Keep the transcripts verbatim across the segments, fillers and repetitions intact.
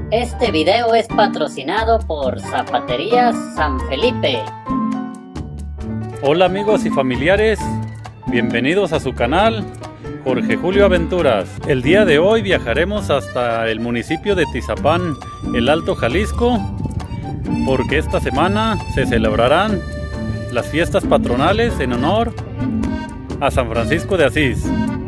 Este video es patrocinado por Zapaterías San Felipe. Hola amigos y familiares, bienvenidos a su canal Jorge Julio Aventuras. El día de hoy viajaremos hasta el municipio de Tizapán, el Alto Jalisco, porque esta semana se celebrarán las fiestas patronales en honor a San Francisco de Asís.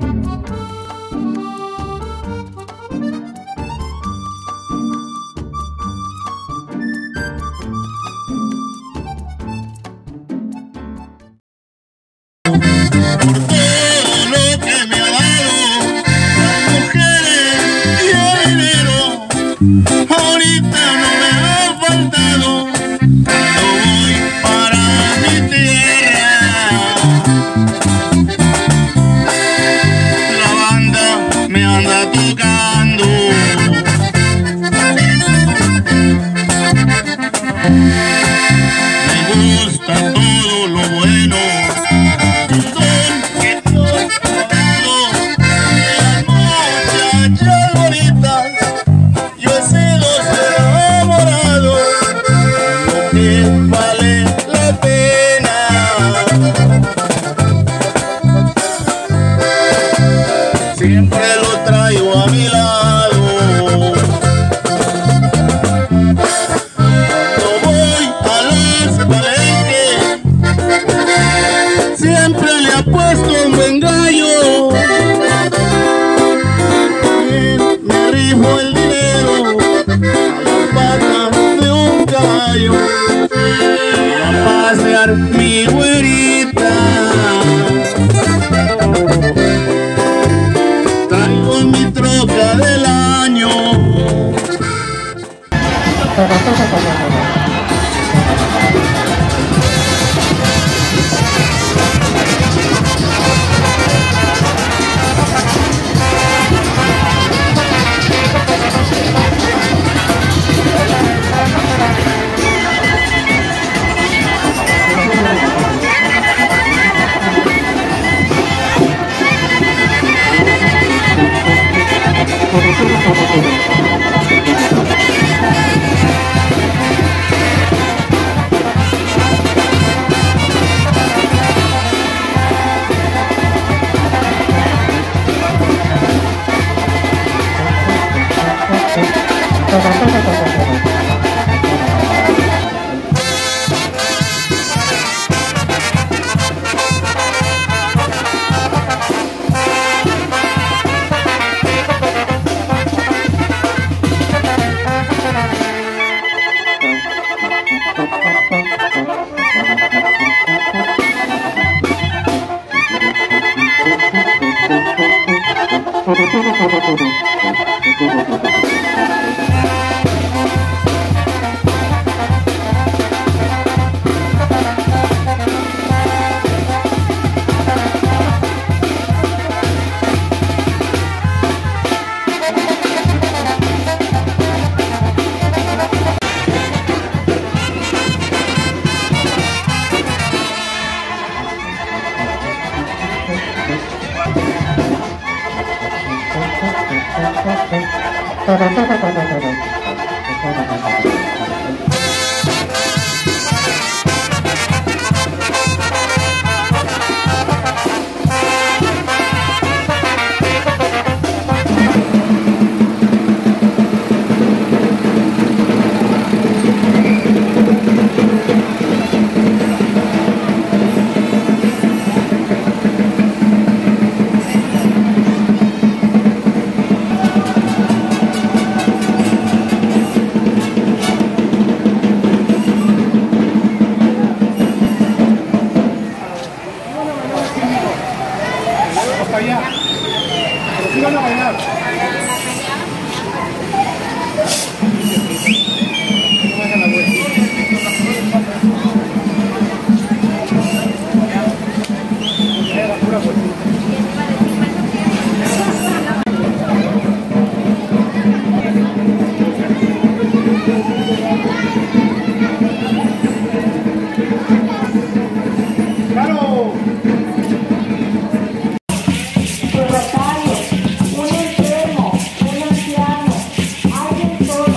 Ahorita no me ha faltado, yo voy para mi tierra. La banda me anda tocando, me gusta todo lo bueno, un don que Dios me ha dado. Las muchachas bonitas yo he sido enamorado, lo que vale la pena. Siempre lo traigo a mi lado. Cuando voy a los palenques, siempre le apuesto un buen gallo. Me rifo el dinero a las patas de un caballo y a pasear mi güerita. Traigo mi troca del año. Un enfermo, un anciano, alguien solo.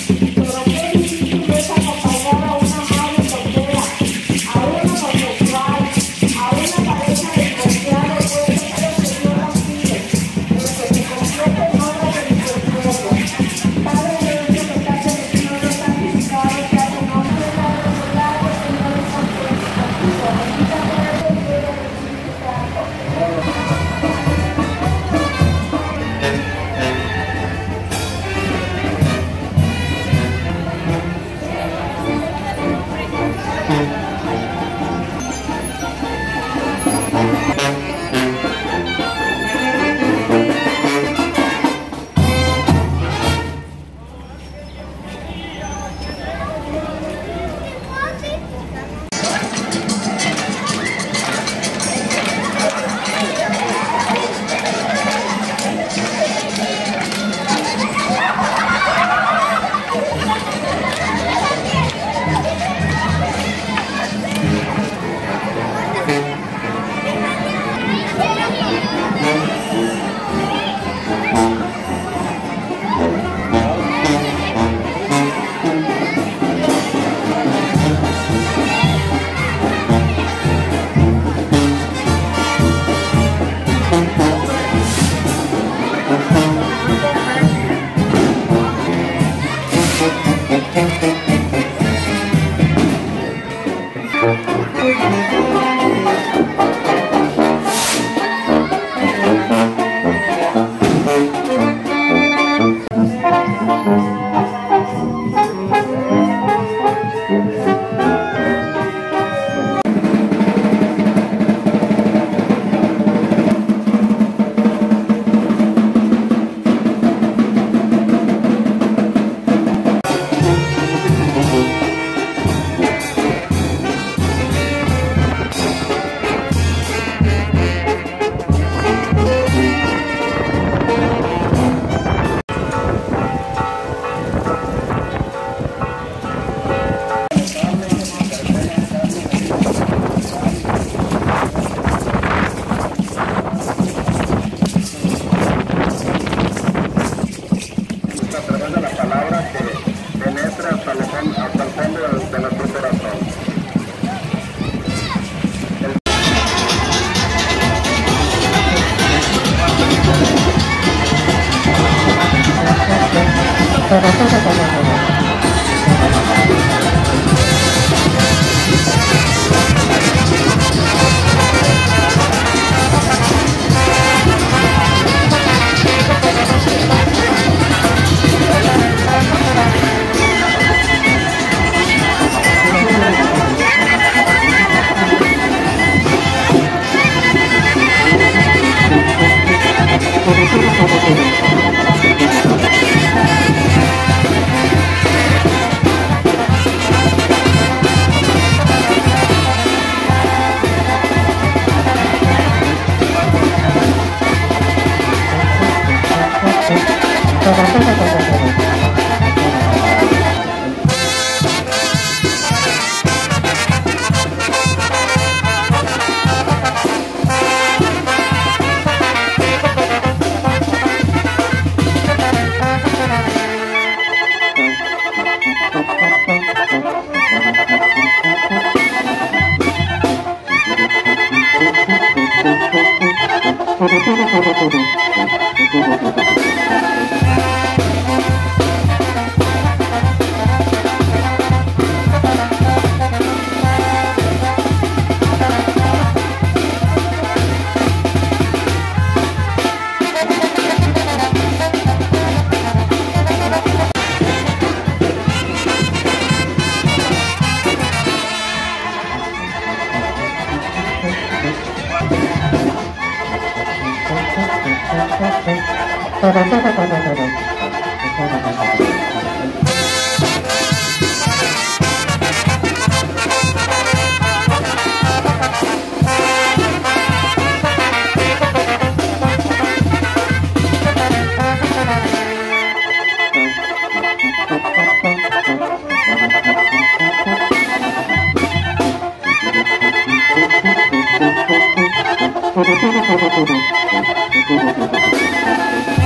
Thank you.